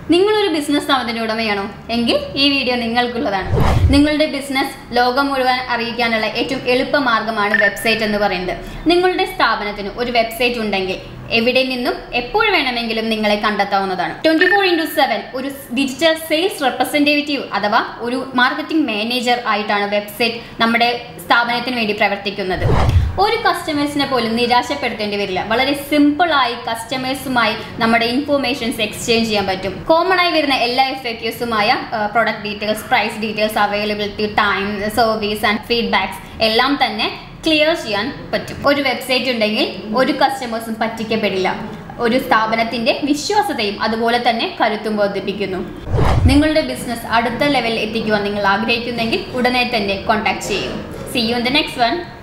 നിങ്ങളൊരു ബിസിനസ് സ്ഥാപനത്തിന്റെ ഉടമയാണോ എങ്കിൽ ഈ വീഡിയോ നിങ്ങൾക്കുള്ളതാണ്. നിങ്ങളുടെ ബിസിനസ് ലോകം മുഴുവൻ അറിയിക്കാനുള്ള ഏറ്റവും എളുപ്പ മാർഗ്ഗമാണ് വെബ്സൈറ്റ് എന്ന് പറയുന്നത്. നിങ്ങളുടെ സ്ഥാപനത്തിന് ഒരു വെബ്സൈറ്റ് ഉണ്ടെങ്കിൽ എവിടെ നിന്നും എപ്പോൾ വേണമെങ്കിലും നിങ്ങളെ കണ്ടെത്താവുന്നതാണ്. 24/7 ഒരു ഡിജിറ്റൽ സെയിൽസ് റെപ്രസെന്റേറ്റീവ് അഥവാ ഒരു മാർക്കറ്റിംഗ് മാനേജർ ആയിട്ടാണ് വെബ്സൈറ്റ് നമ്മുടെ സ്ഥാപനത്തിന് വേണ്ടി പ്രവർത്തിക്കുന്നത്. ഒരു കസ്റ്റമേഴ്സിനെ പോലും നിരാശപ്പെടുത്തേണ്ടി വരില്ല. വളരെ സിമ്പിളായി കസ്റ്റമേഴ്സുമായി നമ്മുടെ ഇൻഫോർമേഷൻസ് എക്സ്ചേഞ്ച് ചെയ്യാൻ പറ്റും. കോമൺ ആയി വരുന്ന എല്ലാ FAQസുമായ product details, price details, availability, time, service and feedbacks എല്ലാം തന്നെ ക്ലിയർ ചെയ്യാൻ പറ്റും. ഒരു വെബ്സൈറ്റ് ഉണ്ടെങ്കിൽ ഒരു കസ്റ്റമേഴ്സും പറ്റിക്കപ്പെടില്ല. ഒരു സ്ഥാപനത്തിന്റെ വിശ്വാസ്യതയും അതുപോലെ തന്നെ കരുത്തും വർദ്ധിപ്പിക്കുന്നു. നിങ്ങളുടെ ബിസിനസ് അടുത്ത ലെവലിൽ എത്തിക്കുവാൻ നിങ്ങൾ ആഗ്രഹിക്കുന്നെങ്കിൽ ഉടനെ തന്നെ കോൺടാക്ട് ചെയ്യൂ. See you in the next one.